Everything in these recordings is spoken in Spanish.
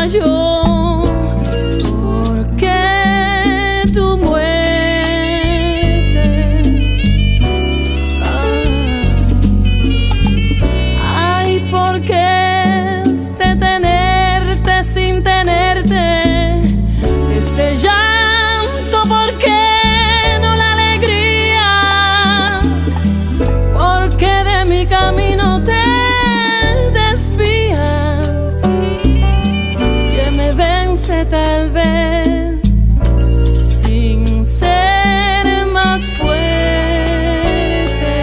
yo, porque tu muerte. Ay, porque este tenerte sin tenerte, este llanto, porque no la alegría, porque de mi camino te desvías, que me vence tal vez sin ser más fuerte.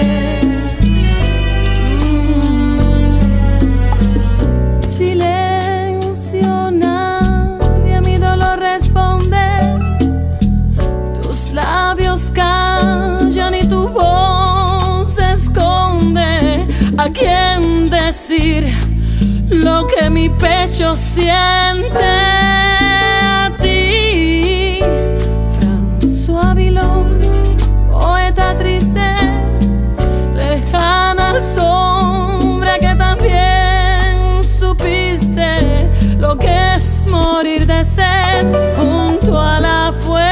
Silencio, nadie a mi dolor responde, tus labios callan y tu voz se esconde. ¿A quién decir lo que mi pecho siente? A ti, François Villon, poeta triste, lejana sombra, que también supiste lo que es morir de sed junto a la fuente.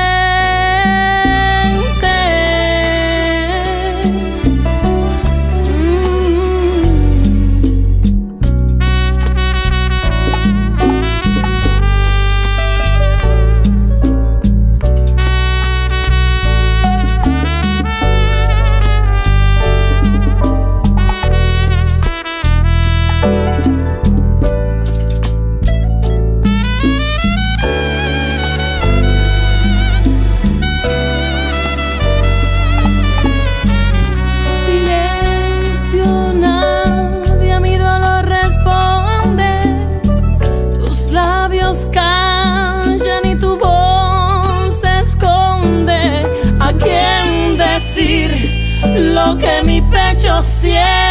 Callan y tu voz se esconde. ¿A quién decir lo que mi pecho siente?